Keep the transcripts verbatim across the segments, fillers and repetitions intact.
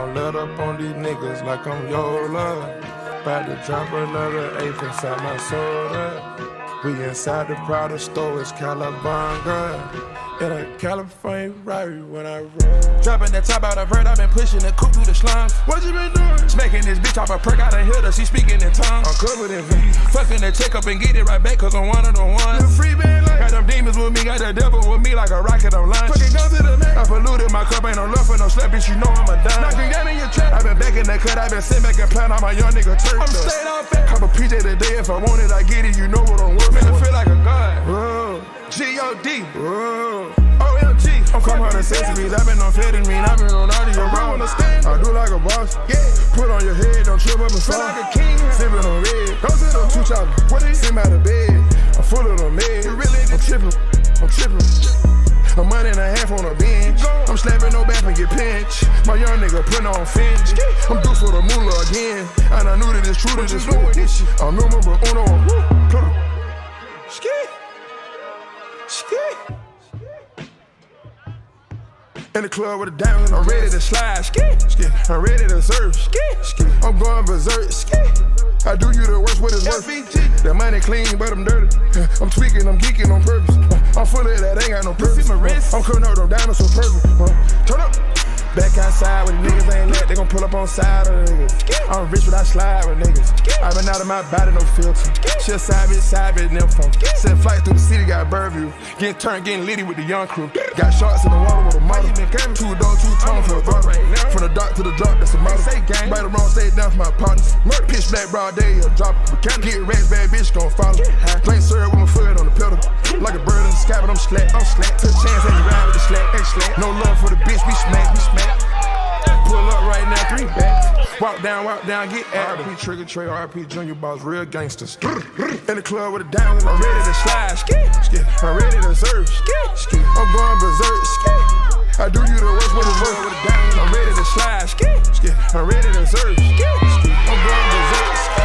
gon' let up on these niggas like I'm Yola. About to drop another eighth inside my soda. We inside the Prada store, it's Calabanga. In a California Rari when I roll. Dropping that top out of vert, I've been pushing the coupe through the slums. What you been doing? Smacking this bitch off a perk, I done hit her, she speaking in tongues. I'm covered in V. Fucking the check up and get it right back, cause I'm one of the ones. The free band like got them demons with me, got the devil with me like a rocket on lunch. Fucking guns to the neck. I polluted my cup, ain't no love for no slap, bitch, you know I'm a dime. Knocking down in your trap. I been back in the cut, I been sitting back and playing on my young nigga turf. I'm staying off fat. Cop a P J today, if I want it, I get it, you know what I'm worth. Man, I feel like a god. Whoa. G O D. Whoa. O M G. I'm come out of sesame, I've been on amphetamine, I've been on audio wrong. I do like a boss, yeah. Put on your head, don't trip up and fall. Like a king, sipping on red. Don't sit on two choppers. What is? Sit out of bed. I'm full of them meds. You really? I'm tripping. I'm tripping. A month and a half on a bench. I'm slapping no back and get pinched. My young nigga putting on finch. I'm due for the moolah again, and I knew that it's true to this doing this shit. I'm number uno. Pluto. Ski. Ski. In the club with a diamond, I'm ready to slide. Ski. Ski. I'm ready to surf. Ski. Ski. I'm going berserk. Ski. I do you the worst, what it's worth. That money clean, but I'm dirty. I'm tweaking, I'm geeking on purpose. I'm full of that, ain't got no purpose. I'm cutting up them diamonds so perfect. Turn up. Back outside with niggas ain't let, they gon' pull up on side of the niggas. I'm rich, but I slide with niggas. I been out of my body, no filter. Shit side bitch, side bitch, them phone. Send flight through the city, got Burview. Getting turned, getting litty with the young crew. Got shots in the water with a model. Two doors, two tones for a throttle. From the dark to the drop, that's a model. Right or wrong, stay down for my partners. Pitch black, broad day, a drop. Get rats, bad bitch, gon' follow. Plain syrup with my foot on the pedal. Like a bird in the sky, but I'm slack. I'm slack. Took a chance and you ride with the slack. slack. No love for the bitch, we smack, we smack. Pull up right now, three back. Walk down, walk down, get at R P Trigger Trey, R P Junior Boss, real gangsters. In the club with a diamond, I'm ready to slide. Ski. I'm ready to surf. Ski. I'm going berserk. Ski. I do you the worst with the worst with a diamond. I'm ready to slide. Ski. I'm ready to surf. Ski. I'm going berserk. Ski.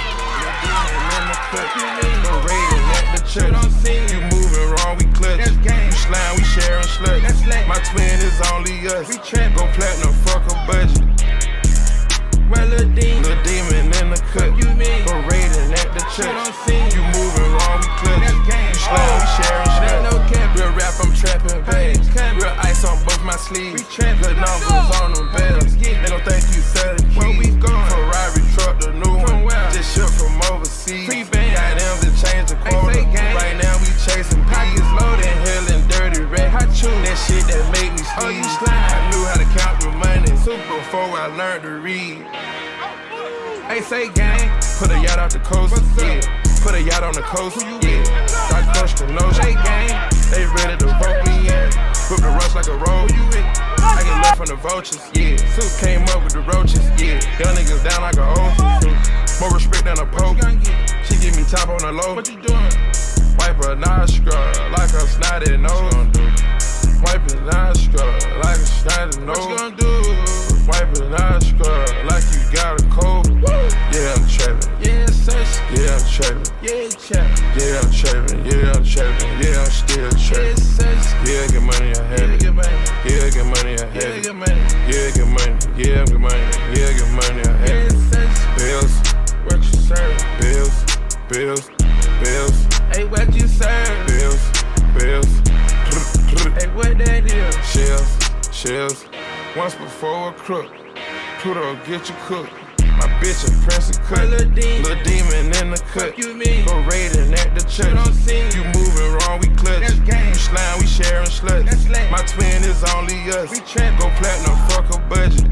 I'm ready at the church. You moving wrong, we clutch. You slime, we sharing sluts. My twin is only us. Go platinum, fuck a budget. Well, Lil Demon, Lil Demon in the cut. You mean? Go raiding at the church. You moving wrong, we clutch. You slime, we sharing sluts. No cap. Real rap, I'm trapping bags. Real ice on both my sleeves. Good numbers on them bells. They don't think you selling keys. Where we going? Ferrari truck, the new one. Just shipped from overseas. Free band. Got them to change the quota. Right now we chasing pockets loaded, hell and dirty red. That shit that made me sneeze. Oh, you slime. I knew how to count the money before I learned to read. Hey, say gang. Put a yacht off the coast, yeah. Put a yacht on the coast, yeah. I crushed the nose, Say gang. they ready to vote me in. Whip the rush like a roll, you in. I get left from the vultures, yeah. Suit came up with the roaches, yeah. Young niggas down like a old. More respect than a poke. She give me top on the low. What you doing? Wipe her nostril like a snotty nose. Wipe her nostril like a snotty nose. What you gonna do? Wipe her nostril like you got a cold. Yeah, I'm trapping. Yeah, such. Yeah, I'm trapping. Yeah, chap. Yeah, I'm trapping. Yeah, I'm trapping. Yeah, I'm still Yeah, trapping. such. Yeah, get money, I had Yeah, it. get money. Yeah, get money, I Yeah, had it. get money. Yeah, get money. Yeah, get money. Yeah, get money, I had Yeah, it. such. Bills, What you serve? bills, bills, bills, Hey, what you serve? bills, bills. Hey, what that is? Shells, shells. Once before a crook. Pluto, get you cooked. My bitch a princess cut. Lil Demon. Lil Demon in the cut. You mean? Go raiding at the church. don't see You moving wrong, we clutch. That's gang. You slime, we sharing sluts. That's slang. My twin is only us. We trapping. Go platinum, fuck a budget.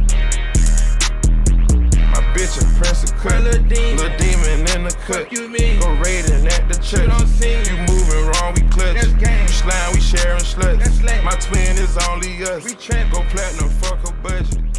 My bitch a princess cut. Lil Demon. Lil Demon in the cut. You mean? Go raiding at the church. don't see You moving wrong, we clutch. That's gang. You slime, we sharing sluts. That's slang. My twin is only us. We trapping. Go platinum, fuck a budget.